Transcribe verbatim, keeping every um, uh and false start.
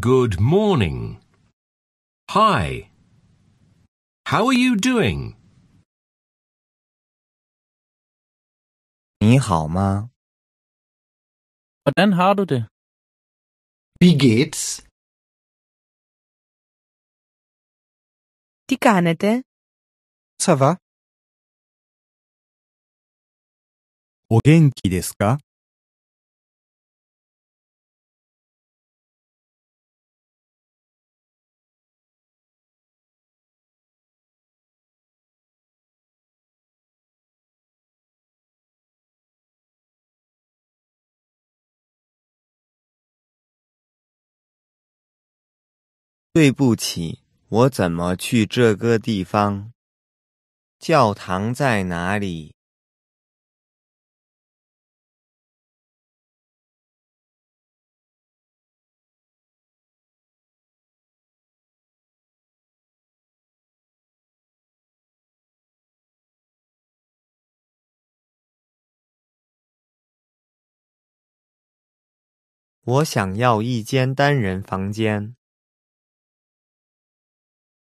Good morning. Hi. How are you doing? 你好吗？ Hvordan har du det? Wie geht's? Τι κάνετε? Ça va? お元気ですか？对不起，我怎么去这个地方？教堂在哪里？我想要一间单人房间。